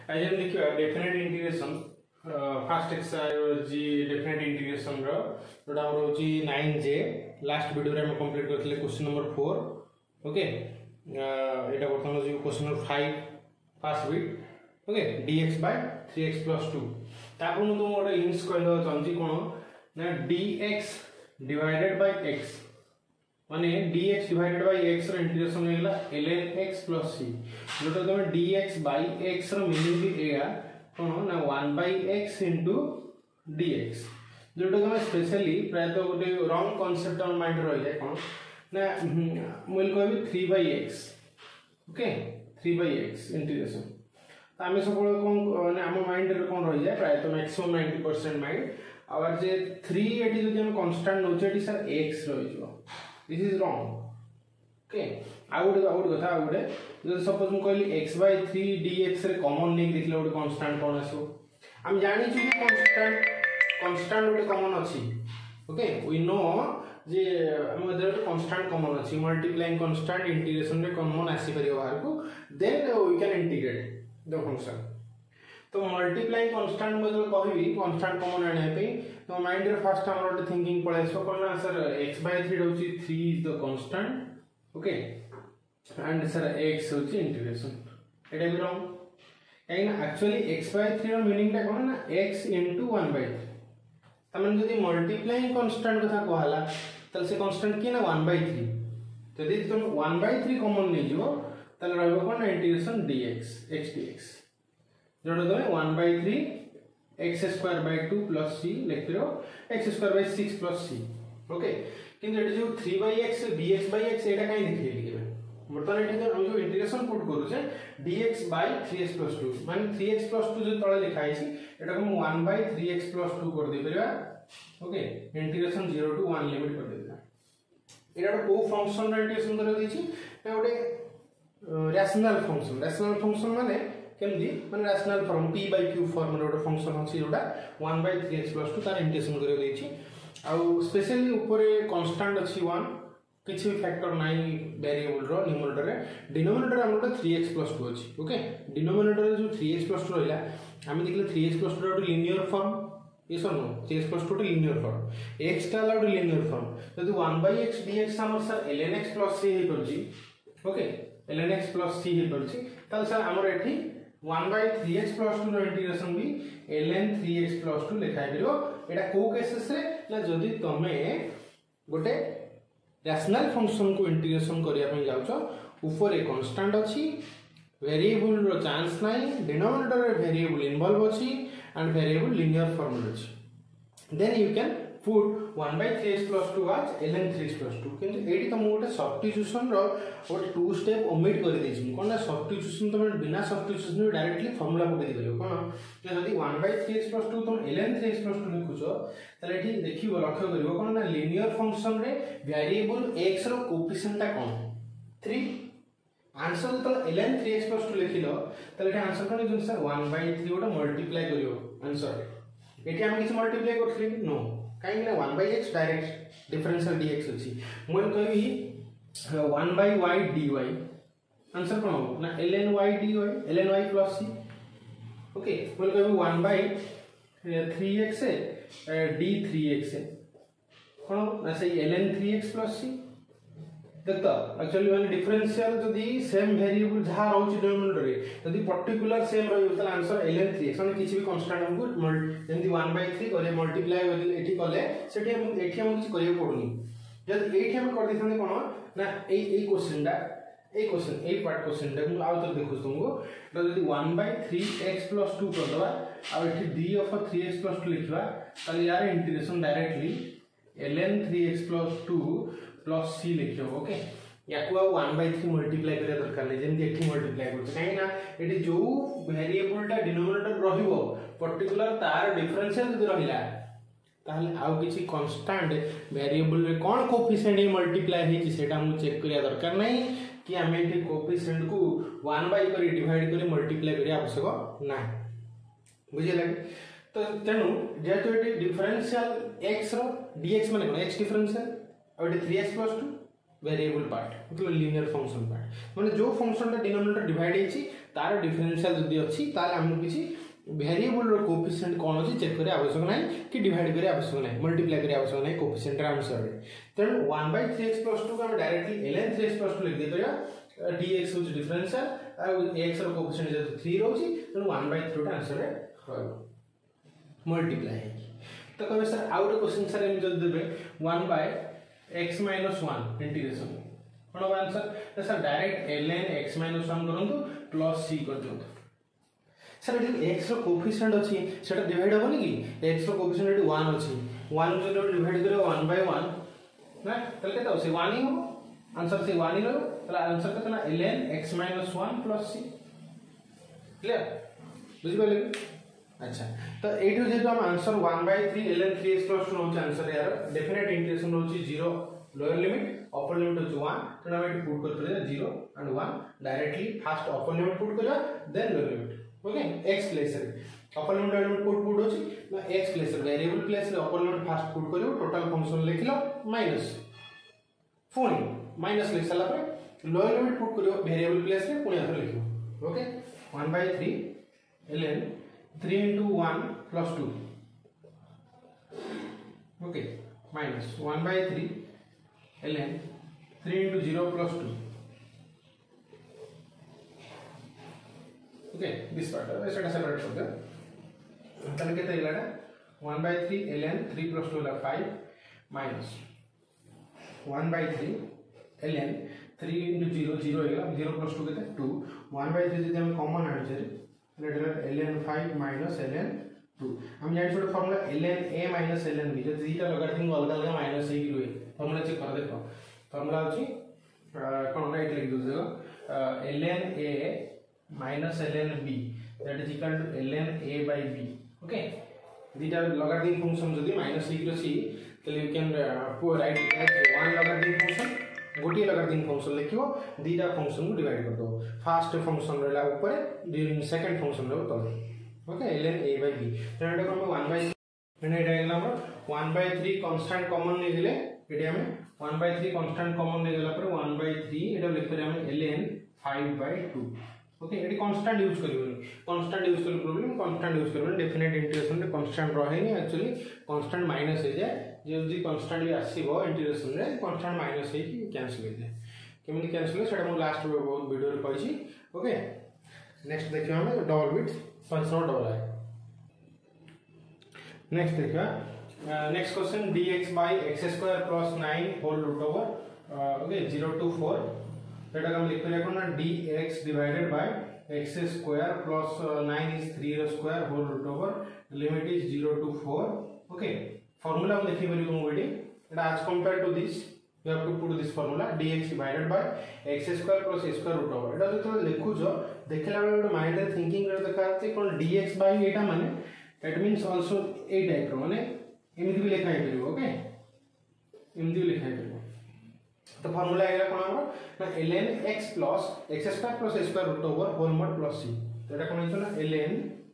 आज हम देखिए definite integration first exercise definite integration रो जोटा हमर होची 9J लास्ट वीडियो रे हम कंप्लीट करथिले क्वेश्चन नंबर 4 ओके एटा बर्तमान जो question number 5 first bit okay dx by 3x plus 2 तापर मु तुम ओटा हिंट्स कहलो चंजी कोन ना dx divided by x माने dx divided by x रो इंटीग्रेशन हेला ln x plus c जोटा तुम dx by x रो मीनिंग भी एया कोन ना 1 by x into dx जोटा तुम स्पेशली प्राय तो गोटे रॉन्ग कांसेप्ट ऑन माइंड रह जाय कोन ना मोल कहबी 3 by x okay 3 by x integration तो आमे सब कोन ना हम माइंड रे कोन रह जाय प्राय तो मैक्सिमम 90% माइंड और जे 3 एटी जदि हम कांस्टेंट नोचे एटी सर x रह जो this is wrong okay out कथा आउट जो सपोज हम कहली x by 3 dx रे कॉमन नहीं देखले ओटे कांस्टेंट कोन आसो हम जानि छु कि कांस्टेंट ओटे कॉमन अछि ओके वी नो जे हम देर कांस्टेंट कॉमन अछि मल्टीप्लाइंग कांस्टेंट इंटीग्रेशन रे कॉमन आसी परियो बाहर को then we can integrate the function तो मल्टीप्लाइंग कांस्टेंट में जो कहबी कांस्टेंट कॉमन आने पे तो माइंड रे फर्स्ट हमर थिंकिंग पड़े सो कोन सर x by 3 होची 3 is the constant okay and सर x होची इंटीग्रेशन एटा भी रॉन्ग काइना एक्चुअली x by 3 रो मीनिंग ता कोन ना x into 1 by 3 तमन जदी मल्टीप्लाइंग कांस्टेंट कथा कहला तल से कांस्टेंट की ना 1 by 3 जदी तुम 1 by 3 कॉमन नै जो तल रहबो कोन इंटीग्रेशन dx x dx जोड़ दो 1 by 3 x square by 2 plus c लिख लो x square by 6 plus c okay किंतु एटा जो 3 by x dx by x एटा काई लिखि लिखे बर्तमान एटा हम जो इंटीग्रेशन पुट करू छे dx by 3x plus 2 माने 3x plus 2 जो तळे लिखा आइछि एटा हम 1 by 3x plus 2 कर दे परबा ओके इंटीग्रेशन 0 to 1 लिमिट कर देबा एटा को फंक्शन रे इंटीग्रेशन कर देछि ना ओटे रैशनल फंक्शन माने केमदी माने rational form p by q form रे ओटा फंक्शन अछि जोटा 1 by 3x plus 2 तार इंटीग्रेशन कर देछि आ स्पेशली ऊपर कांस्टेंट अछि 1 किछि फैक्टर नाही वेरिएबल रो न्यूमरेटर रे डिनोमिनेटर हमर 3x plus 2 अछि ओके डिनोमिनेटर रे जो 3x plus 2 रहला हम देखले 3x plus 2 रो लीनियर फॉर्म ये सब नो 3x plus 2 linear form x का लो लीनियर फॉर्म यदि 1 by x dx हमर sir ln x plus c हे परछि okay ln x plus c हे परछि तल सर हमर एठी 1 by 3x plus 2 रो इंटीग्रेशन भी ln 3x plus 2 लिखाइ दियो एटा को केसेस रे ना जदी तमे गोटे रैशनल फंक्शन को इंटीग्रेशन करिया पे जाउछो ऊपर एक कांस्टेंट अछि वेरिएबल रो चांस नाही डिनोमिनेटर रे वेरिएबल इन्वॉल्व अछि एंड वेरिएबल लीनियर फॉर्म रो अछि then you can put 1 by 3x plus 2 as ln 3x plus 2 किंतु एडी त मोटे सब्स्टिट्यूशन रो और 2 स्टेप ओमिट कर देछि कोन ना सब्स्टिट्यूशन त बिना सब्स्टिट्यूशन डायरेक्टली फार्मूला पके दिबो कोन जदी 1 by 3x plus 2 तुम ln 3x plus 2 लिखुछो तले एठी देखिबो लक्ष्य करिवो कोन ना लीनियर फंक्शन रे वेरिएबल x रो कोएफिशिएंट ता कोन 3 आंसर तो ln 3x plus 2 लिखिलो तले एठी आंसर कोन जो सर 1 by 3 ओटा मल्टीप्लाई करियो आंसर एठी हम किछ मल्टीप्लाई करथि नो काई ना 1 by x direct differential dx अछि मोल कहबी 1 by y dy आंसर कोन हो ना ln y dy ln y plus c okay मोल कहबी 1 by 3x d 3x कोन ना से ln 3x plus c देखता एक्चुअली वन डिफरेंशियल जदी सेम वेरिएबल जहा रहउछि डिनोमिनेटर रे जदी पर्टिकुलर सेम रहउ त आंसर ln 3x माने किछि भी कांस्टेंट हमको जेंति 1 by 3 करे मल्टीप्लाई एठी कले सेठी हम एठी हम किछि करियो पडुनी जदी एठी हम कर दिथने कोन ना ए क्वेश्चन ए पार्ट क्वेश्चन ता आउ तक देखु तुमको जदी 1 by 3x plus 2 कर दबा आ एठी d of 3x plus 2 लिखबा त यार integration directly ln 3x plus 2 plus c लिखियो ओके याकू 1 by 3 मल्टीप्लाई करे दरकार नै जेंति एठी मल्टीप्लाई करछ काहे ना एठी जो वेरिएबल टा डिनोमिनेटर रहिबो पर्टिकुलर तार डिफरेंशियल जदि रहिला ताहले आउ किछि कांस्टेंट वेरिएबल रे कोन कोएफिशिएंट मल्टीप्लाई हेछि सेटा हम चेक करिया दरकार नै कि हम एठी कोएफिशिएंट को 1 by करी डिवाइड करी मल्टीप्लाई करिया आवश्यक नै बुझिला तो तेनु जेतो एठी डिफरेंशियल x रो dx माने कोन x डिफरेंशियल और 3x plus 2 वेरिएबल पार्ट मतलब लिनियर फंक्शन पार्ट माने जो फंक्शन टा डिनोमिनेटर डिवाइड हेची तार डिफरेंशियल जदी अछि ताले हमहु किछि वेरिएबल रो कोएफिशिएंट कोन अछि चेक करे आवश्यक नै कि डिवाइड करे आवश्यक नै मल्टीप्लाई करे आवश्यक नै कोएफिशिएंट आंसर रे तेन 1/3x + 2 का हम डायरेक्टली ln 3x + 2 लिख दे परिया dx होची डिफरेंशियल आ x रो कोएफिशिएंट जे 3 रहउची तेन 1/3 टा आंसर रे रहबो मल्टीप्लाई तो कहबे सर आउट क्वेश्चन सर हम जद देबे 1/x - 1 इंटीग्रेशन कोन आंसर तो सर डायरेक्ट ln x - 1 करंतु प्लस c कर दंतु सर ये x रो कोएफिशिएंट अछि सेटा डिवाइड होबो नि कि x रो कोएफिशिएंट एटी 1 अछि 1 जो डिवाइड करे 1/1 ना तले केता होसी 1 ही हो आंसर से 1 ही हो तले आंसर केतना ln x - 1 plus c clear बुझि गेले अच्छा तो एटू जेतु हम आंसर 1/3 ln 3x + 2 होची आंसर यार डेफिनेट इंटीग्रेशन होची 0 लोअर लिमिट अपर लिमिट होची 1 तो हम एटू पुट करते 0 and 1 directly first upper limit put करा then lower limit okay x place रे अपर लिमिट एलिमेंट पुट होची ना x प्लेस रे वेरिएबल प्लेस रे अपर लिमिट फर्स्ट पुट करियो टोटल फंक्शन लिखलो माइनस पुनी माइनस लिख सला पे लोअर लिमिट पुट करियो वेरिएबल प्लेस रे पुनी आथर लिखियो okay 1/3 ln 3 * 1 + 2 okay minus 1/3 ln 3 * 0 + 2 okay this part ऐसा सेपरेट कर दे तने केते इलाडा 1/3 ln 3 + 2 ला 5 minus 1/3 ln 3 * 0 0 हेला 0 + 2 केते 2 1/3 जदि हम कॉमन आड जे ln 5 minus ln 2 हम जानि छोटे formula ln a minus ln b जदि इटा लगाथिन अलग अलग माइनस हे कि रुए फार्मूला चेक कर देखो फार्मूला अछि कोन राइट लिख दो ln a minus ln b that is equal to ln a by b okay दीटा लगाथिन फंक्शन जदि माइनस हे कि रसी तले you can write as one logarithm function गोटी लगाथिन फंक्शन लिखियो दीटा फंक्शन को डिवाइड कर दो फर्स्ट फंक्शन रहला ऊपर सेकंड फंक्शन रहला तले okay ln a by b तो एटा हम 1/3 एटा गेला हम 1/3 कांस्टेंट कॉमन नै दिले एटा हम 1/3 कांस्टेंट कॉमन नै देला पर 1/3 एटा लिख पर हम ln 5/2 ओके एटी कांस्टेंट यूज करिवनी कांस्टेंट यूज कर प्रॉब्लम कांस्टेंट यूज करबे डेफिनेट इंटीग्रेशन रे कांस्टेंट रहे नि एक्चुअली कांस्टेंट माइनस हो जाए जे कांस्टेंट भी आसीबो इंटीग्रेशन रे कांस्टेंट माइनस हे कि कैंसिल हो जाए केमिति कैंसिल सेटा मु लास्ट बहुत वीडियो रे कहछि ओके नेक्स्ट देखियो हम डबल बिट फंक्शन डबल है नेक्स्ट देखियो next question dx/x² + 9 whole root over okay 0 to 4 सेटा हम लिख परिया कोन dx divided by x² + 9 is 3 रो square whole root over limit is 0 to 4 okay formula हम लिखि परियो मु AD Etah as compared to this you have to put this formula dx divided by x² + a² root over एटा जो लिखु जो देखला बेले माइंड रे थिंकिंग करे दरकार कोन dx by एटा माने that means also a type रो माने एमिति भी लिखा है ओके एमिति भी लिखा है तो फार्मूला आइला कोन हमरो ना ln x plus x² plus a² root over whole mod plus c तो एटा कोन हितो ना ln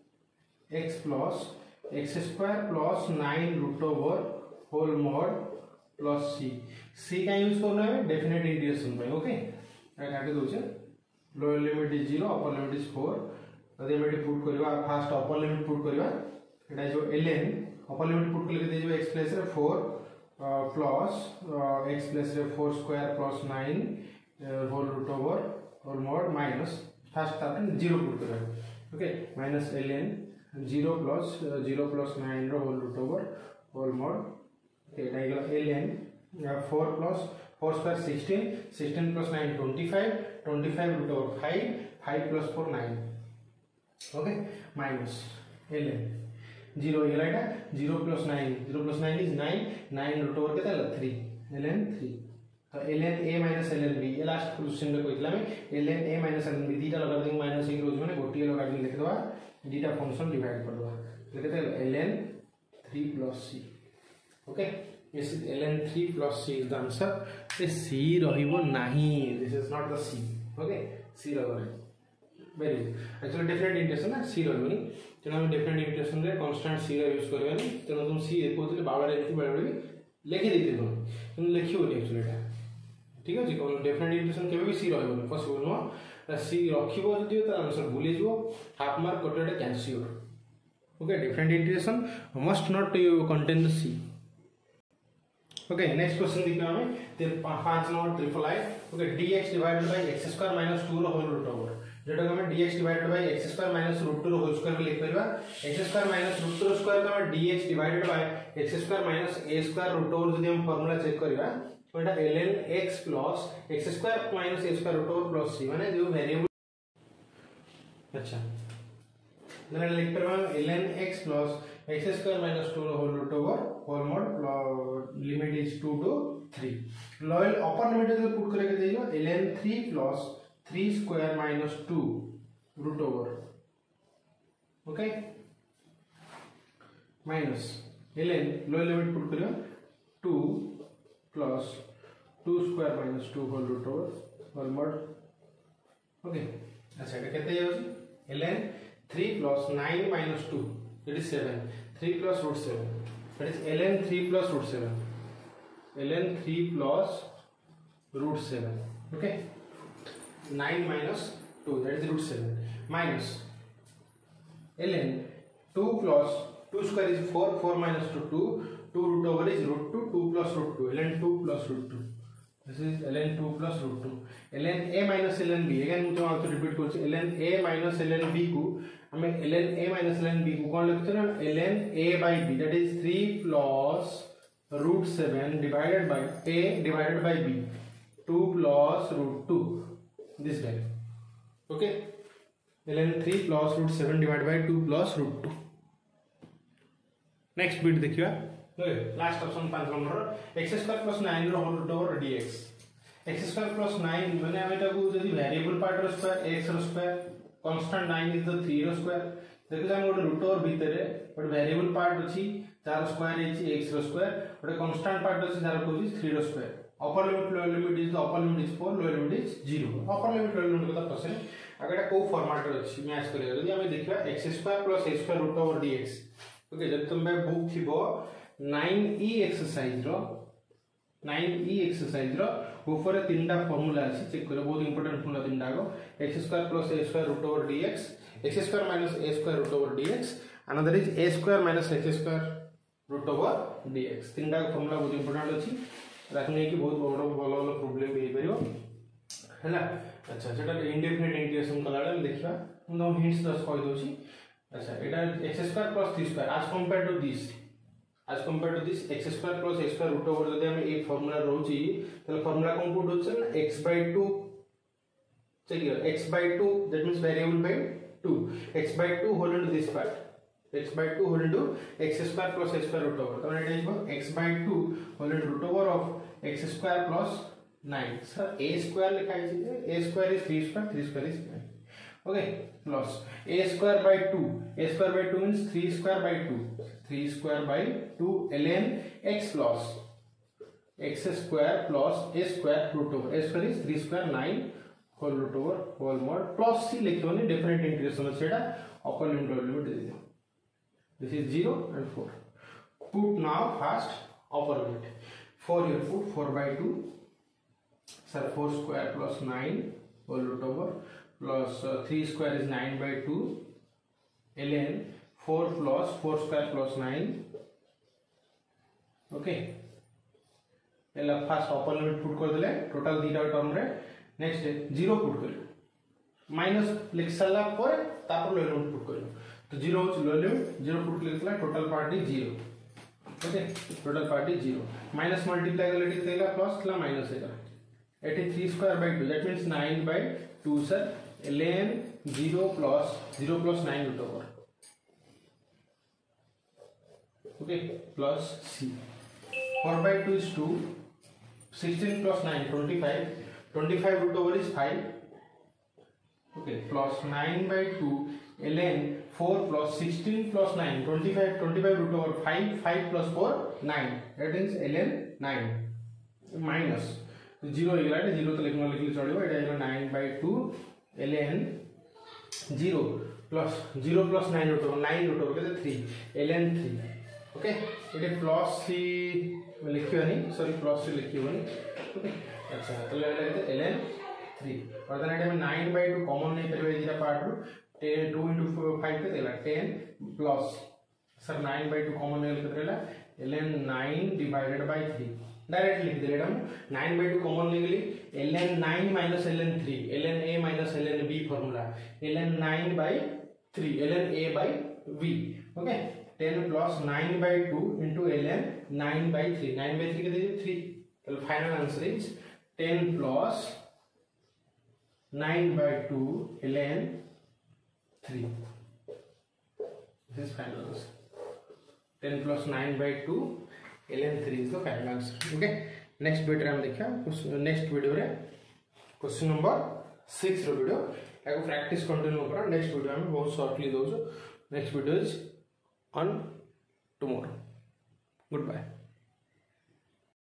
x plus x² plus 9 root over whole mod plus c का यूज करना है डेफिनेट इंटीग्रेशन पे ओके एटा काटी दोछे lower limit is 0 upper limit is 4 यदि हम एटी पुट करबा फर्स्ट अपर लिमिट पुट करबा एटा जो ln अपर लिमिट पुट करके दे जो x प्लस रे 4 plus x plus 4 square plus 9 whole root over whole mod minus first after 0 put kara okay minus ln 0 plus 9 ro whole root over whole mod okay ln 4 plus 4 square 16 plus 9 25 root over 5 plus 4 9 okay minus ln 0 ये लाइटा 0 plus 9 is 9 root over कितना ला 3 ln 3 तो ln a minus ln b ये last question रे कोइतला में ln a minus ln b दीटा लगा देंगे माइनस एक रोज माने गोटी लगा के लिख दवा दीटा फंक्शन डिवाइड कर दवा लिखते ln 3 plus c okay this is ln 3 plus c is the answer से c रहिबो नाही this is not the c okay c रहबो वेरी एक्चुअली डिफरेंट इंटीग्रेशन ना c रहबोनी तेना हम डिफरेंट इंटीग्रेशन रे कांस्टेंट c रे यूज करबेनी तेना तुम c एको तले बाबा रे बेले लिखि देते तुम लिखियो एक्चुअली एटा ठीक अच्छे कौन डेफिनेट इंटीग्रेशन केबे भी सी रहबो पॉसिबल नो सी रखिबो जदि त आंसर भूली जिवो हाफ मार्क कटेड कैंसियर okay definite integration must not contain the C okay next question देखिए हमें 5 number triple I okay dx divided by x square minus 2 रो होल रूट ओवर जेटा हमें dx divided by x square minus root 2 रो whole square लिख परबा x square minus root 2 रो square का dx divided by x square minus a square root over जदि हम फार्मूला चेक करबा तो एटा ln x plus x square minus a square root over plus c माने जो वेरिएबल अच्छा then लिख परबा ln x plus x square minus 2 रो whole root over whole mod limit is 2 to 3 lower upper limit जो put करके देइयो ln 3 plus 3 square minus 2 root over okay minus ln lower limit put करियो 2 plus 2 square minus 2 whole root over whole mod okay अच्छा এটা কেতে যাচ্ছে ln 3 plus 9 minus 2 that is 7 3 plus root 7 that is ln 3 plus root 7 ln 3 plus root 7 okay 9 minus 2 that is root 7 minus ln 2 plus 2 square is 4 4 minus 2 2 root over is root 2 2 plus root 2 ln 2 plus root 2 this is ln 2 plus root 2 ln a minus ln b again मुझे आपको repeat करছি ln a minus ln b को हमें ln a minus ln b को कौन लिखते हैं ln a by b that is 3 plus root 7 divided by a divided by b 2 plus root 2 this way okay ln 3 plus root 7 divided by 2 plus root 2 next bit देखिए last option 5 number x square plus 9 रो whole root over dx x square plus 9 माने हम एटा को जदी variable part रो square x रो square constant 9 is the 3 रो स्क्वायर देखि हम गोटे रूट ओवर भितरे बट वेरिएबल पार्ट अछि तार स्क्वायर इज x रो स्क्वायर गोटे कांस्टेंट पार्ट अछि तार को 3 रो square upper limit lower limit is the upper limit is 4 lower limit is 0 upper limit lower limit को क्वेश्चन अगेटा को फॉर्मेट रो अछि मैच करियो जदी हम देखिबा x square plus a square root over dx okay जब तुम बुक थिबो 9e एक्सरसाइज रो 9e एक्सरसाइज रो ऊपर तीनटा फार्मूला अछि चेक करो बहुत इंपोर्टेंट फार्मूला तीनटा को x square plus a square root over dx x square minus a square root over dx another is a square minus x square root over dx तीनटा formula बहुत important अछि रखने की बहुत बड़ बड़ प्रॉब्लम भी हेबरियो हैला अच्छा सेटा इंडेफिनिट इंटीग्रेशन कलाडा देखिबा हम हिंट्स 10 कहि दोछि अच्छा एटा x square plus 3 square as compared to this x square plus a square root over जदि हम ए फार्मूला रहउची त फार्मूला कोन पुट होछ ना x/2 चलिए x/2 that means variable by 2 x/2 whole into this part x/2 whole into x square plus a square root over तो it is x/2 whole into root over of x square plus 9 sir a square लिखा है a square is 3 square 3 square is 9 okay plus a square by 2 means 3 square by 2 3 square by 2 ln x plus x square plus a square root over a square is 3 square 9 whole root over whole mod plus c लिखियोनी definite integration सेटा upper limit lower limit दे दियो this is 0 and 4 put now first upper limit 4 you put 4 by 2 sir 4 square plus 9 whole root over plus 3 square is 9 by 2 ln 4 plus 4 square plus 9 okay एला first upper limit put कर देले total दीटा term रे next 0 put करियो minus लिख साला पर तापर लोअर लिमिट पुट करियो तो 0 हो लोअर लिमिट 0 पुट लिखला total part is 0 okay total part is 0 minus multiply करले लिख देला प्लस ला माइनस हेला 83 square by 2 that means 9 by 2 sir ln 0 plus 9 root over okay plus c 4 by 2 is 2 16 plus 9 25 root over is 5 okay plus 9 by 2 ln 4 plus 16 plus 9 25 root over 5 plus 4 9 that is ln 9 minus 0 इगला 0 तो लिखना लिखली चढ़िबो एटा इगला 9 by 2 ln 0 plus 9 root over 9 root over के 3 ln 3 okay एटे plus c लिखियोनी sorry plus c लिखियोनी okay अच्छा तो ln 3 और देन एटा में 9/2 कॉमन नहीं करबे एजिरा पार्ट रो 10 2 into 5 के देला 10 प्लस सर 9/2 कॉमन ले के देला ln 9 डिवाइडेड बाय 3 डायरेक्ट लिख देले हम 9/2 कॉमन ले गेली ln 9 minus ln 3 ln a minus ln b formula ln 9 by 3 ln a by v okay 10 plus 9/2 into ln 9 by 3 9 by 3 के दे 3 तो final answer is 10 plus 9/2 ln 3 this is final answer 10 plus 9/2 ln 3 is the final answer okay next video हम देखा next video रे question number 6 रो video एगो practice continue करा next video में बहुत शॉर्टली दोजो next video is on tomorrow good bye.